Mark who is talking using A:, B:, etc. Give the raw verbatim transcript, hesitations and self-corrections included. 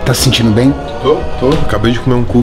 A: Tá se sentindo bem?
B: Tô, tô. Acabei de comer um cu.